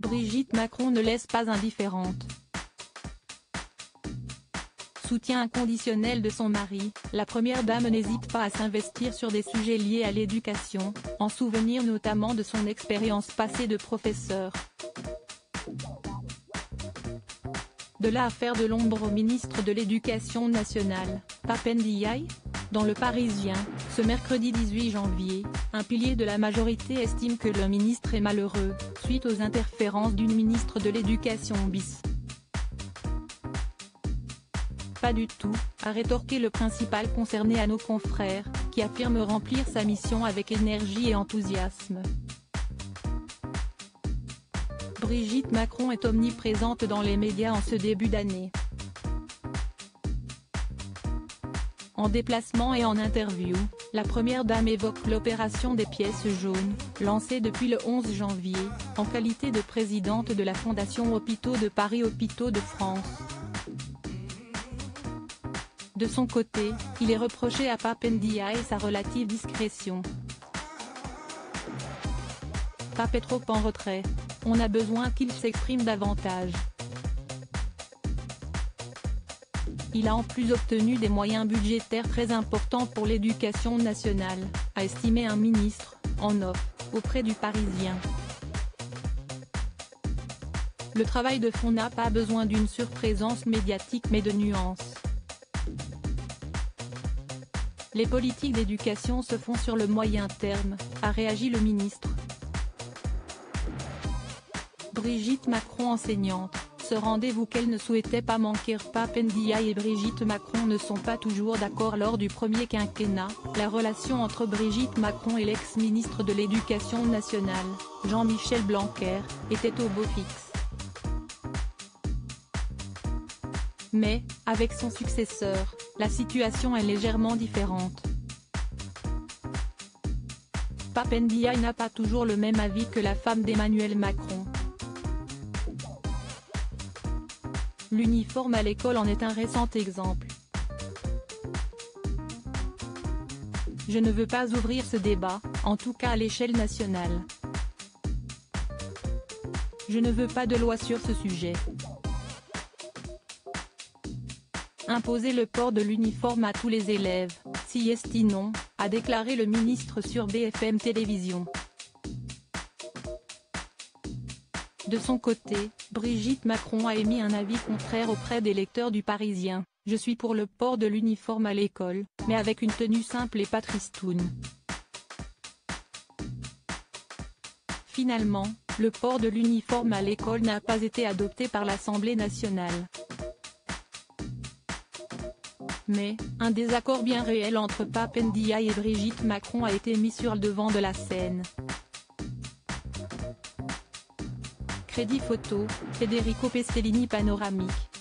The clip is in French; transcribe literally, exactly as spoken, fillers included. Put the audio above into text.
Brigitte Macron ne laisse pas indifférente. Soutien inconditionnel de son mari, la première dame n'hésite pas à s'investir sur des sujets liés à l'éducation, en souvenir notamment de son expérience passée de professeur. De là à faire de l'ombre au ministre de l'Éducation nationale, Pape Ndiaye. Dans Le Parisien, ce mercredi dix-huit janvier, un pilier de la majorité estime que le ministre est malheureux, suite aux interférences d'une ministre de l'Éducation bis. Pas du tout, a rétorqué le principal concerné à nos confrères, qui affirme remplir sa mission avec énergie et enthousiasme. Brigitte Macron est omniprésente dans les médias en ce début d'année. En déplacement et en interview, la première dame évoque l'opération des pièces jaunes, lancée depuis le onze janvier, en qualité de présidente de la Fondation Hôpitaux de Paris Hôpitaux de France. De son côté, il est reproché à Pape Ndiaye sa relative discrétion. Pape est trop en retrait. On a besoin qu'il s'exprime davantage. Il a en plus obtenu des moyens budgétaires très importants pour l'éducation nationale, a estimé un ministre, en off, auprès du Parisien. Le travail de fond n'a pas besoin d'une surprésence médiatique mais de nuances. Les politiques d'éducation se font sur le moyen terme, a réagi le ministre. Brigitte Macron enseignante, ce rendez-vous qu'elle ne souhaitait pas manquer. Pape Ndiaye et Brigitte Macron ne sont pas toujours d'accord lors du premier quinquennat. La relation entre Brigitte Macron et l'ex-ministre de l'Éducation nationale, Jean-Michel Blanquer, était au beau fixe. Mais, avec son successeur, la situation est légèrement différente. Pape Ndiaye n'a pas toujours le même avis que la femme d'Emmanuel Macron. L'uniforme à l'école en est un récent exemple. Je ne veux pas ouvrir ce débat, en tout cas à l'échelle nationale. Je ne veux pas de loi sur ce sujet. Imposer le port de l'uniforme à tous les élèves, si est non, a déclaré le ministre sur B F M Télévision. De son côté, Brigitte Macron a émis un avis contraire auprès des lecteurs du Parisien. Je suis pour le port de l'uniforme à l'école, mais avec une tenue simple et pas tristoune. Finalement, le port de l'uniforme à l'école n'a pas été adopté par l'Assemblée nationale. Mais, un désaccord bien réel entre Pape Ndiaye et Brigitte Macron a été mis sur le devant de la scène. Crédit photo, Federico Pestellini Panoramique.